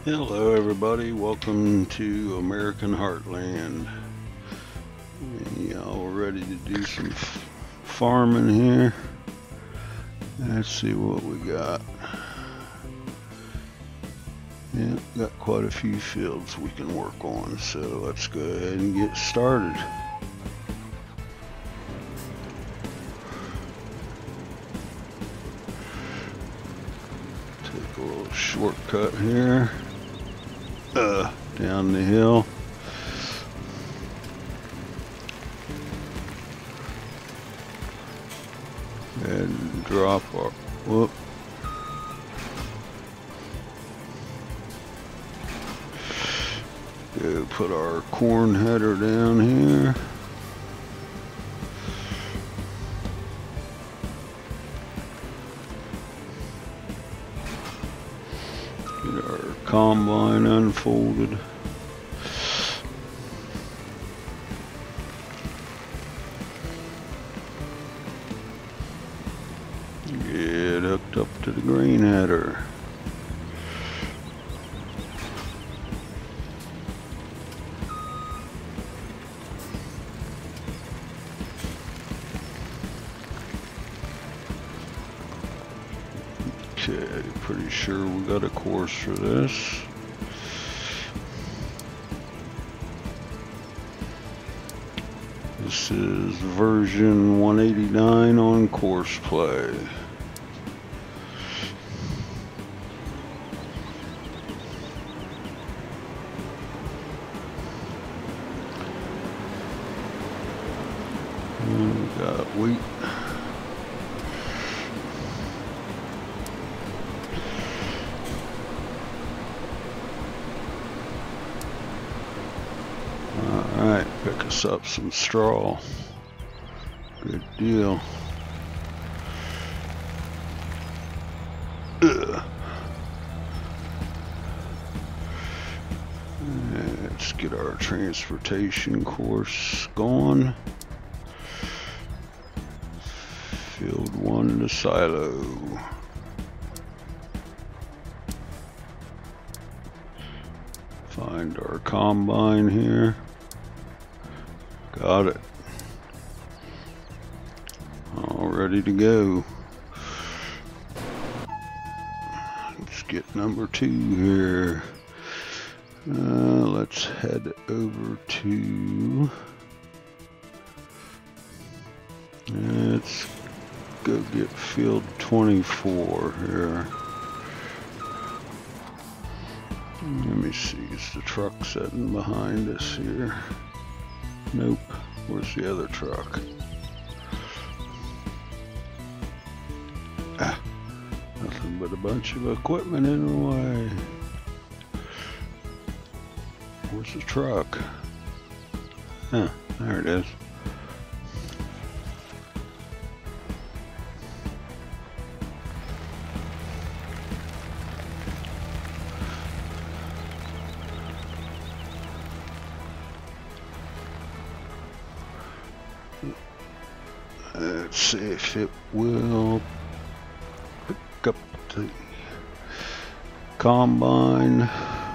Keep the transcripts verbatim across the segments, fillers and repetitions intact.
Hello everybody, welcome to American Heartland. Y'all ready to do some f farming here? Let's see what we got. Yeah, got quite a few fields we can work on, so let's go ahead and get started. Take a little shortcut here. Uh, down the hill. And drop our, whoop. Go put our corn header down here. Get our combine unfolded. Get hooked up to the grain header. Okay, pretty sure we got a course for this. This is version one eighty-nine on Courseplay. And we got wheat. Alright, pick us up some straw. Good deal. Ugh. Let's get our transportation course going. Field one to silo. Find our combine here. Got it. All ready to go. Let's get number two here. Uh, let's head over to. Let's go get field twenty-four here. Let me see, is the truck sitting behind us here? Nope. Where's the other truck? Ah, nothing but a bunch of equipment in the way. Where's the truck? Huh, there it is. Let's see if it will pick up the combine.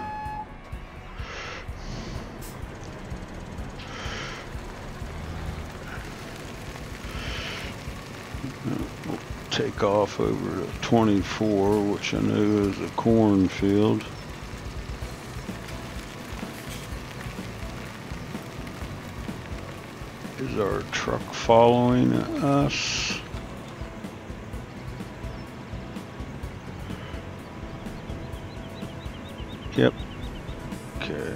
We'll take off over to twenty-four, which I know is a cornfield. Is our truck following us? Yep. Okay.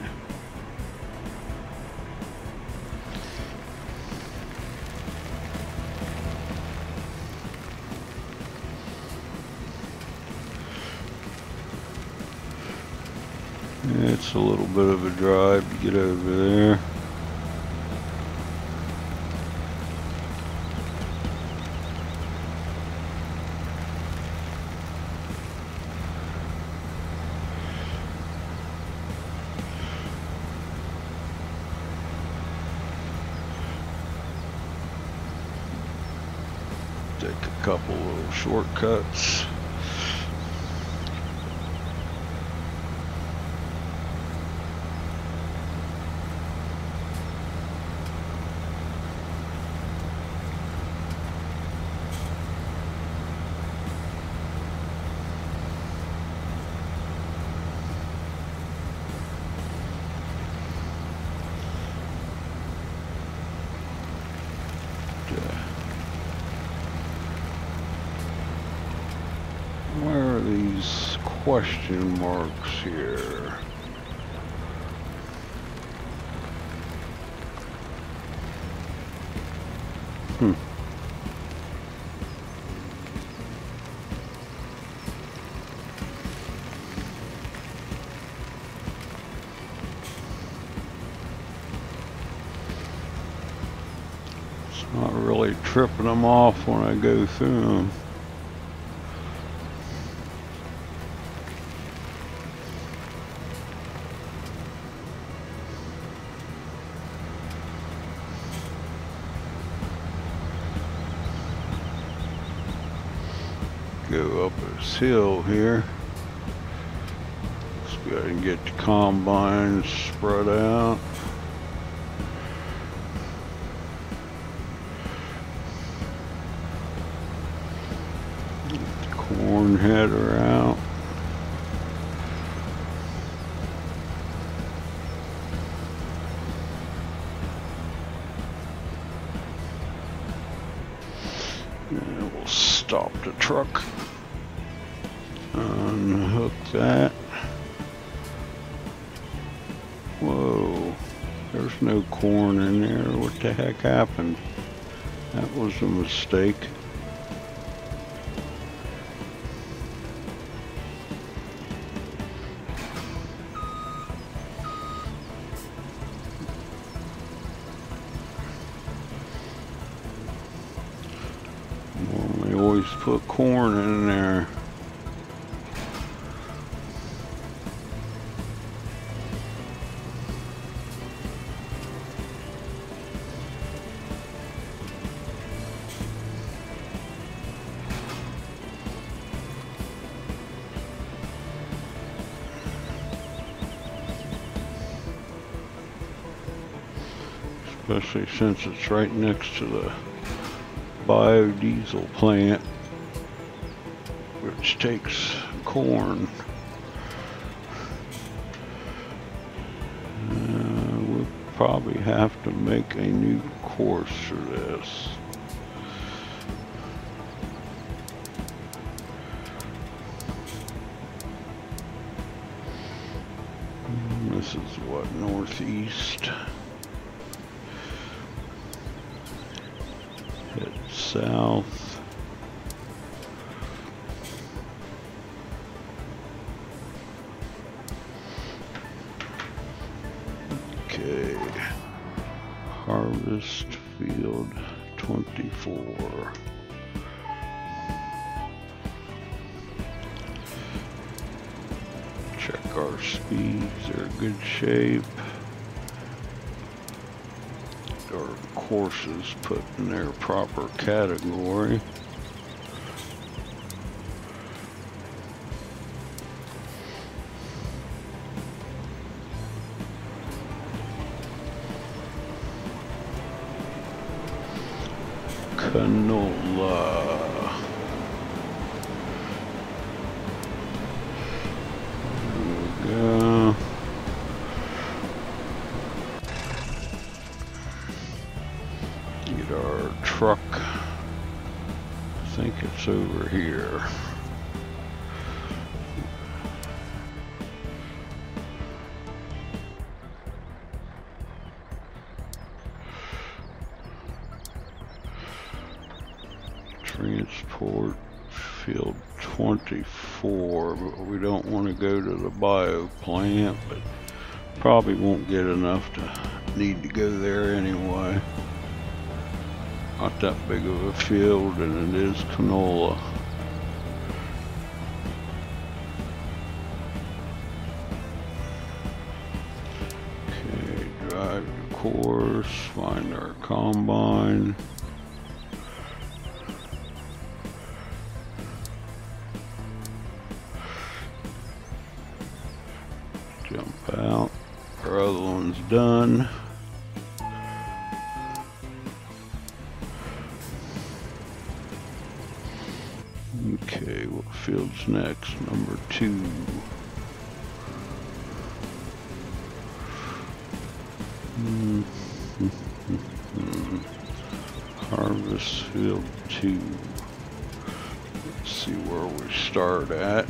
It's a little bit of a drive to get over there. Take a couple little shortcuts. Where are these question marks here? Hmm. It's not really tripping them off when I go through them. Go up this hill here. Let's go ahead and get the combine spread out. Get the corn header out. And we'll stop the truck. Unhook that. Whoa, there's no corn in there. What the heck happened? That was a mistake. Normally always put corn in there. Especially since it's right next to the biodiesel plant, which takes corn. Uh, we'll probably have to make a new course for this. And this is what, northeast? Head south. Okay. Harvest field twenty-four. Check our speeds, they're in good shape. Our courses put in their proper category. Canola. There we go. Get our truck. I think it's over here. Transport field twenty-four, but we don't want to go to the bio plant, but probably won't get enough to need to go there anyway. Not that big of a field, and it is canola. Okay, drive the course, find our combine. Jump out. Our other one's done. Okay, what field's next? Number two. Mm -hmm. Harvest field two. Let's see where we start at.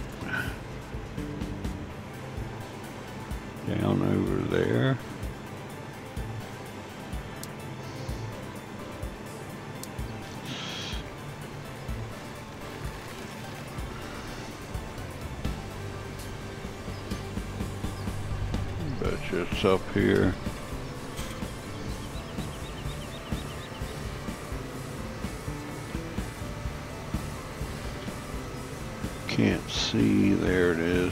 Down over there. Bet you it's up here. Can't see. There it is.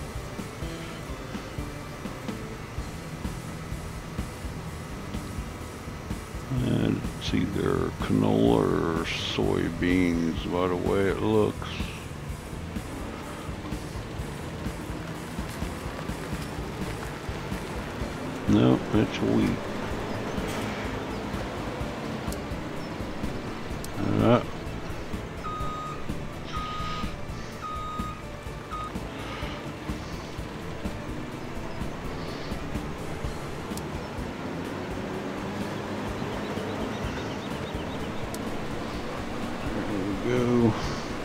And it's either canola or soybeans by the way it looks. No, it's wheat. Uh, Go.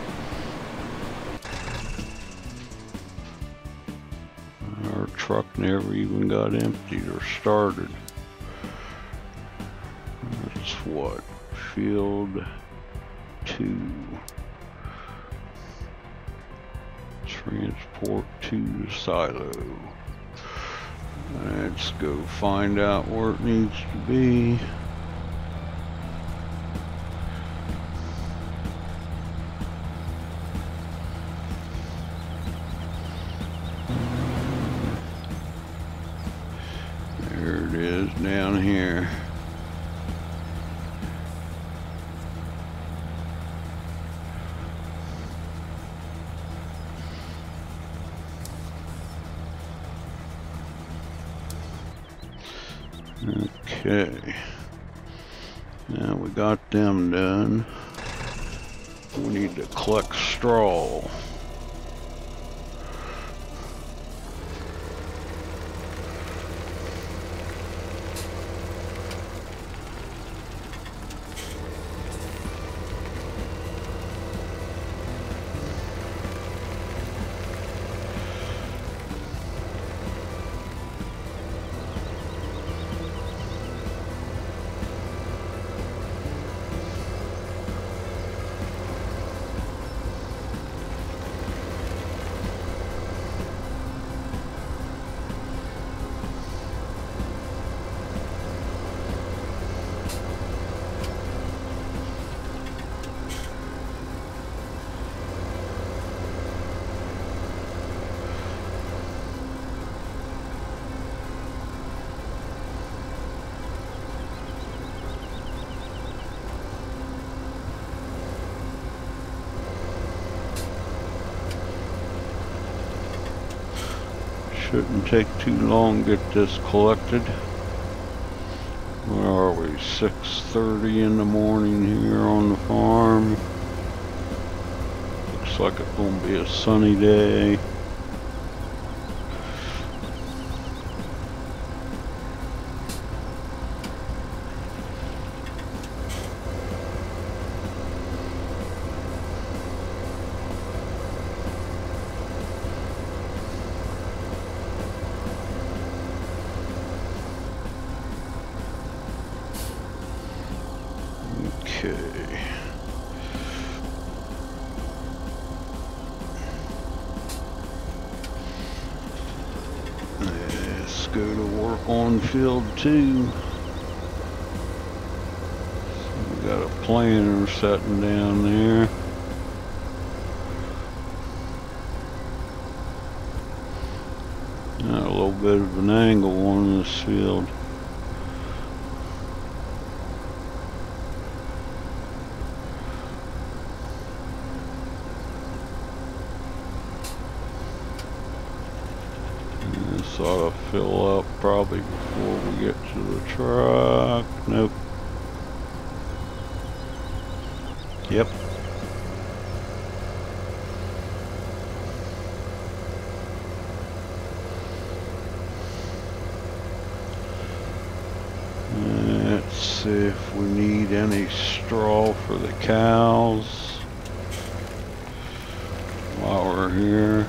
Our truck never even got emptied or started. That's what? Field two. Transport to silo. Let's go find out where it needs to be. There it is down here. Okay. Now we got them done. We need to collect straw. Shouldn't take too long to get this collected. Where are we? six thirty in the morning here on the farm. Looks like it's gonna be a sunny day. Okay. Let's go to work on field two. So we got a planter sitting down there. Got a little bit of an angle on this field. This ought to fill up probably before we get to the truck. Nope. Yep. Let's see if we need any straw for the cows. power here.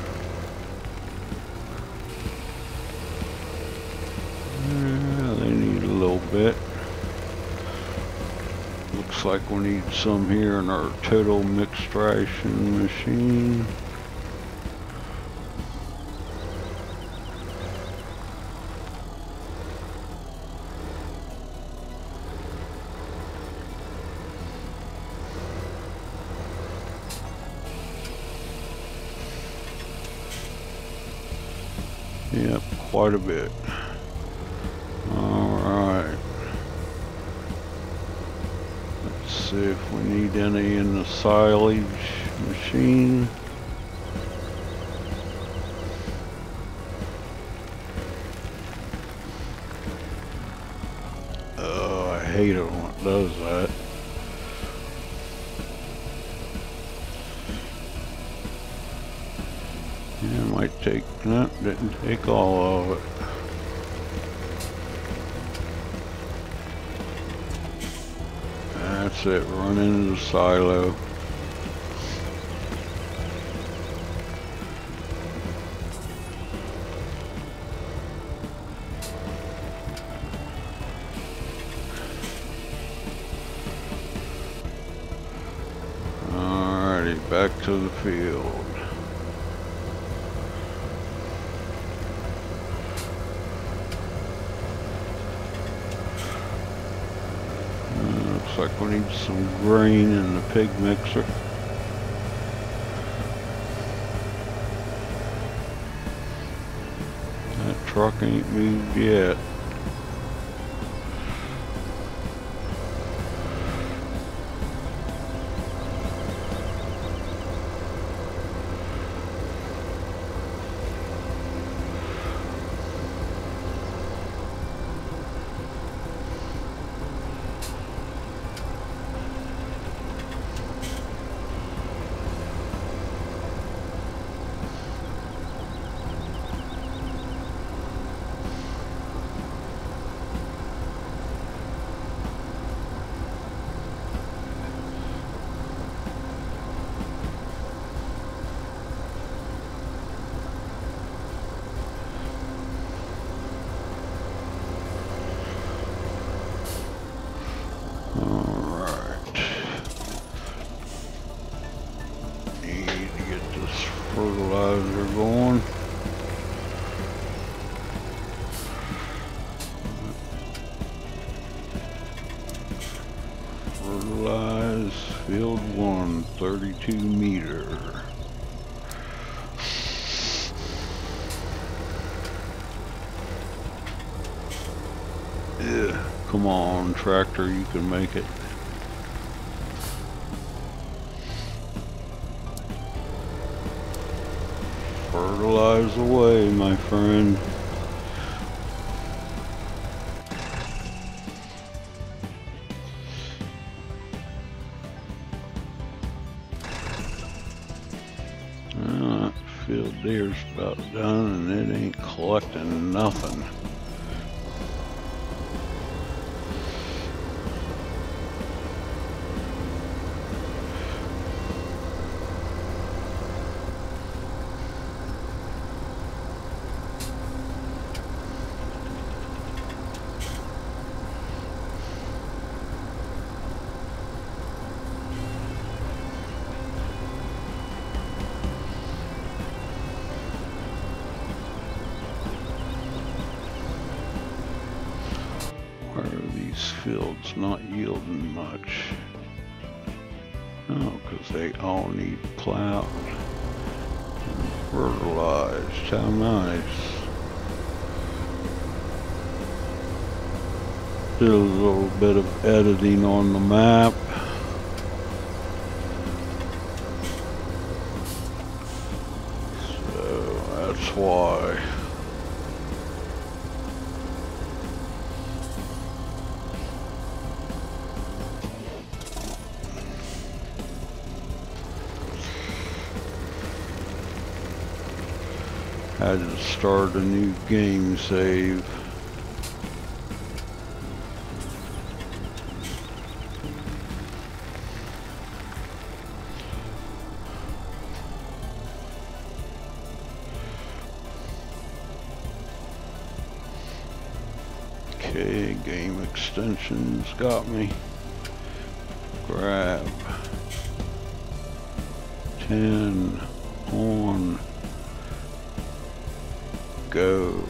Yeah, they need a little bit. Looks like we need some here in our total mixed ration machine. Yep, quite a bit. Alright. Let's see if we need any in the silage machine. Oh, I hate it when it does that. Yeah, it might take, no, didn't take all of it. That's it, run into the silo. Alrighty, back to the field. Like we need some grain in the pig mixer. That truck ain't moved yet. Fertilizer going. Fertilize field one, thirty-two meter. Yeah, come on, tractor, you can make it. Fertilize away, my friend. Well, that field deer's about done and it ain't collecting nothing. Why are these fields not yielding much? Oh, because they all need plowed and fertilized. How nice. Did a little bit of editing on the map. So that's why. Had to start a new game save. Okay, game extensions got me. Grab. ten on. Go.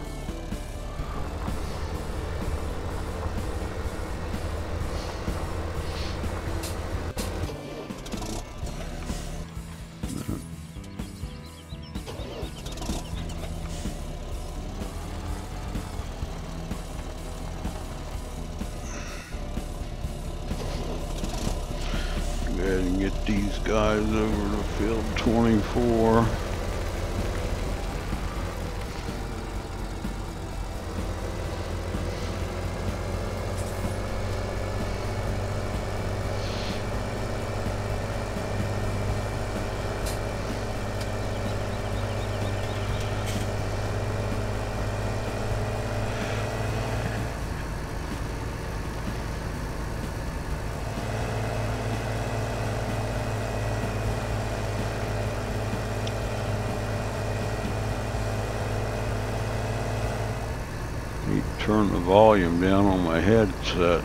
Go ahead and get these guys over to field twenty-four. Turn the volume down on my headset.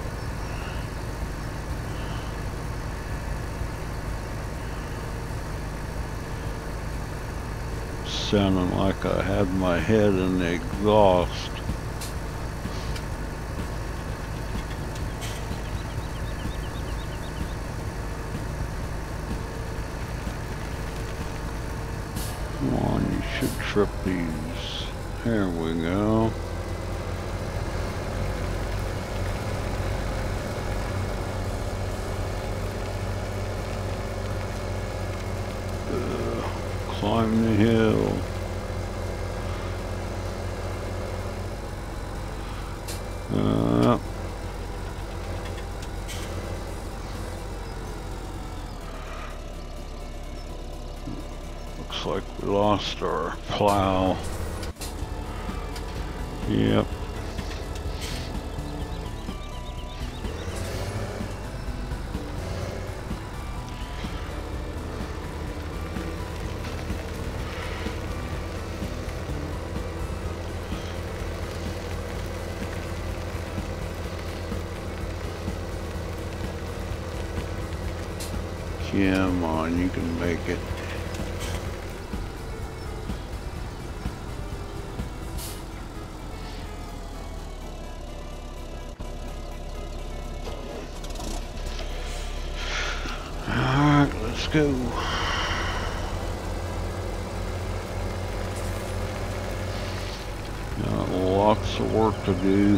Sounding like I had my head in the exhaust. Come on, you should trip these. There we go. Climb the hill. Uh, looks like we lost our plow. Yep. Come on, you can make it. Alright, let's go. Got lots of work to do.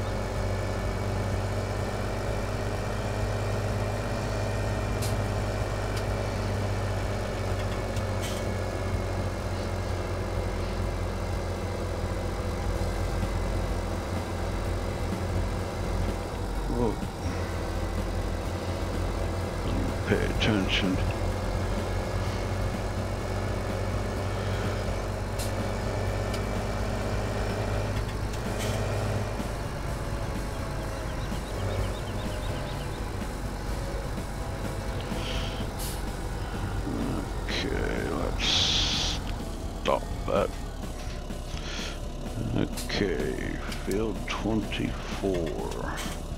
Pay attention. Okay, let's stop that. Okay, field twenty-four.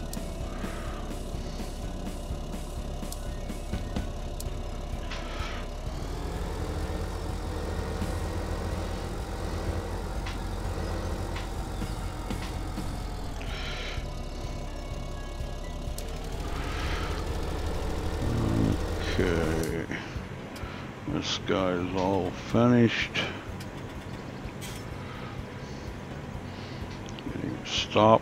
Okay, this guy's all finished. Getting stopped.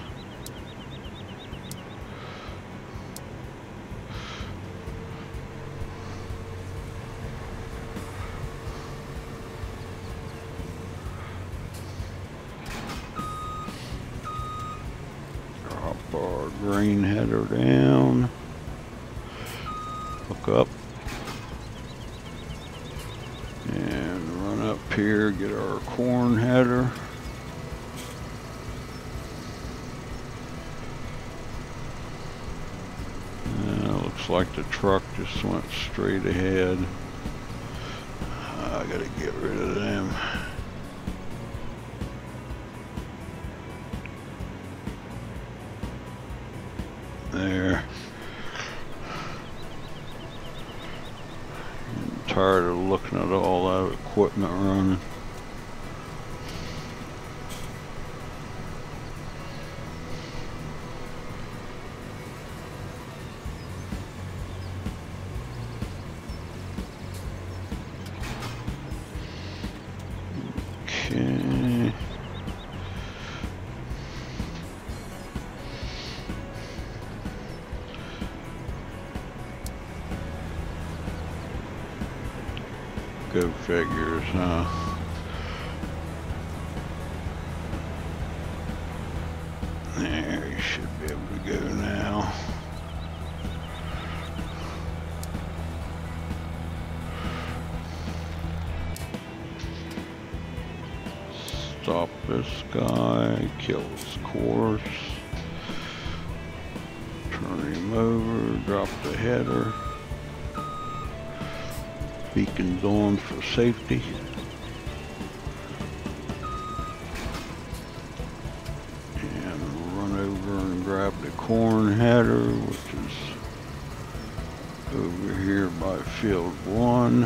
Drop our grain header down. Hook up and run up here, get our corn header. Uh, looks like the truck just went straight ahead. I gotta get rid of them. there. I'm tired of looking at all that equipment running. Okay. Go figures, huh? There, you should be able to go now. Stop this guy, kill his course, turn him over, drop the header. Beacons on for safety. And run over and grab the corn header, which is over here by field one.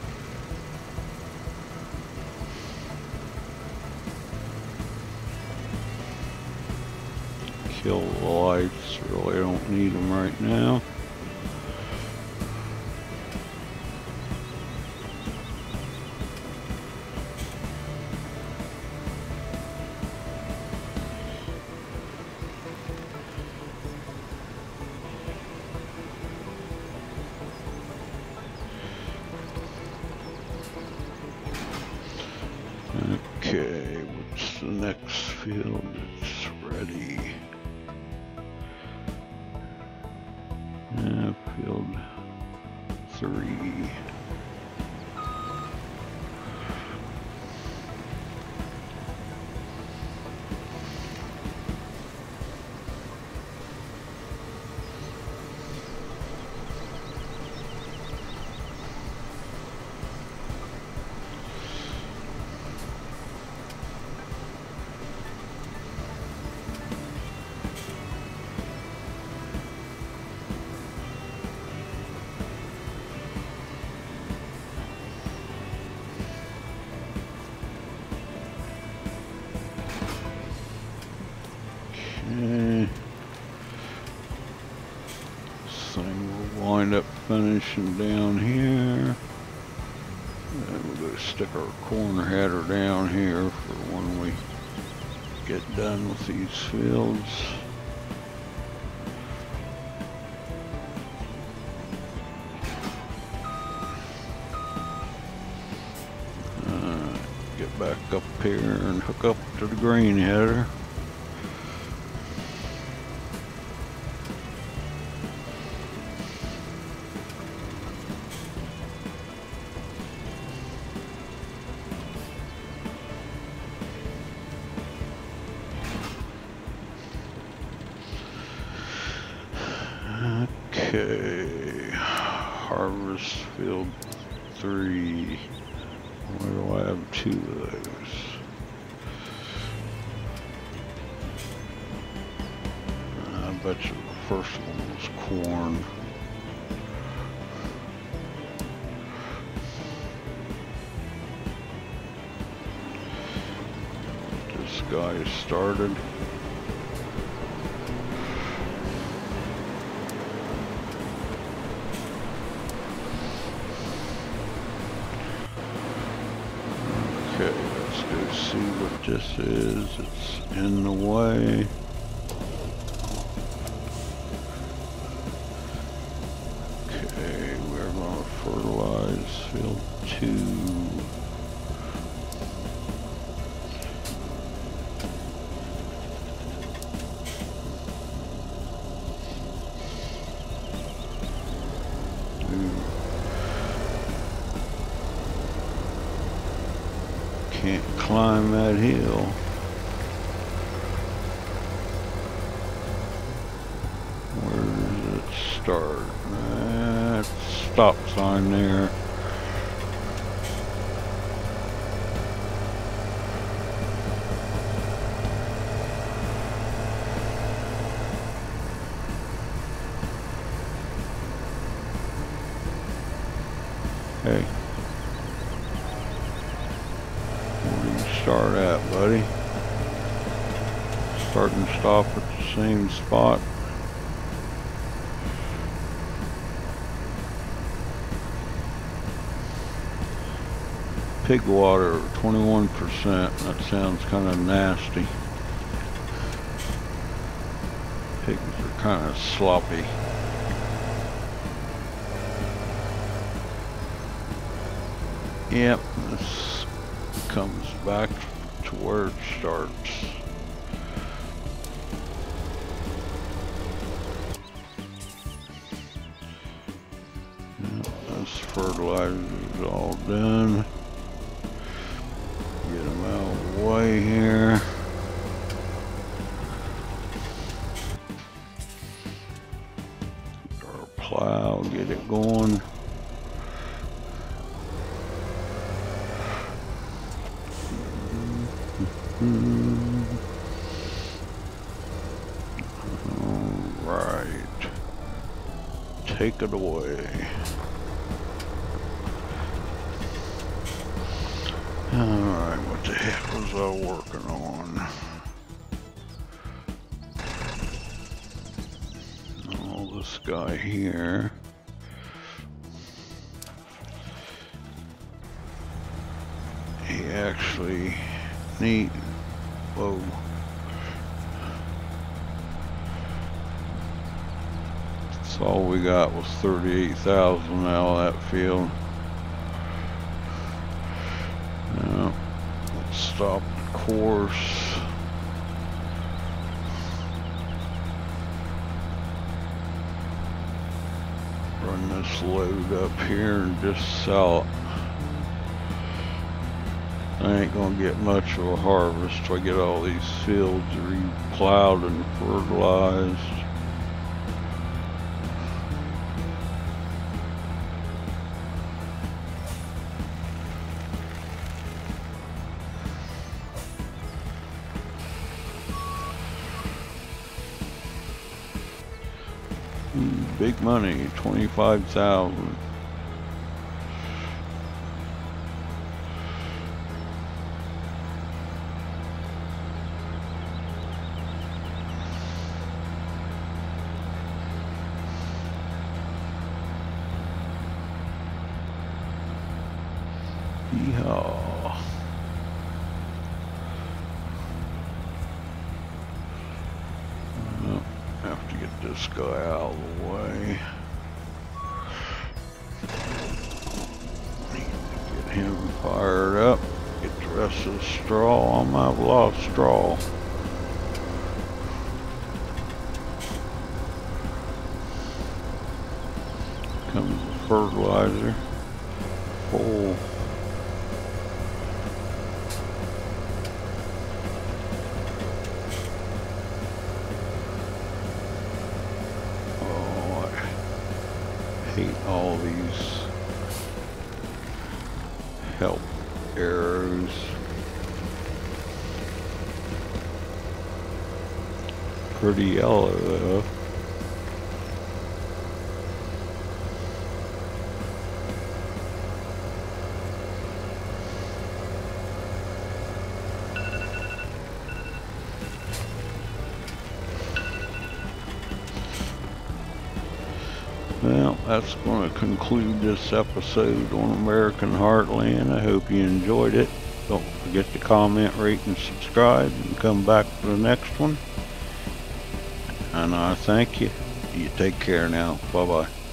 Kill the lights, really don't need them right now. Okay, what's the next field? It's ready. Yeah, field three. Okay. This thing will wind up finishing down here. And we'll go stick our corner header down here for when we get done with these fields. Uh, get back up here and hook up to the green header. Okay, harvest field three. Where do I have two of those? I bet you the first one was corn. This guy started. Okay, let's go see what this is. It's in the way. Okay, we're going to fertilize field two. Can't climb that hill. Where does it start? That's stop sign there. you start at, buddy? Start and stop at the same spot. Pig water, twenty-one percent. That sounds kind of nasty. Pigs are kind of sloppy. Yep, this comes back to where it starts. Yep, this fertilizer is all done. Get them out of the way here. Our plow, get it going. All right, take it away. Alright, what the heck was I working on? Oh, this guy here. He actually need, whoa. That's all we got was thirty-eight thousand out of that field. Now, let's stop the course. Run this load up here and just sell it. I ain't gonna get much of a harvest till I get all these fields re-plowed and fertilized. Big money, twenty-five thousand. Yeehaw. Well, have to get this guy out of the way. Need to get him fired up. Get the rest of the straw. I might have a lot of straw. Comes the fertilizer. Full. Hate all these help arrows. Pretty yellow though. Well, that's going to conclude this episode on American Heartland. I hope you enjoyed it. Don't forget to comment, rate, and subscribe, and come back for the next one. And I thank you. You take care now. Bye-bye.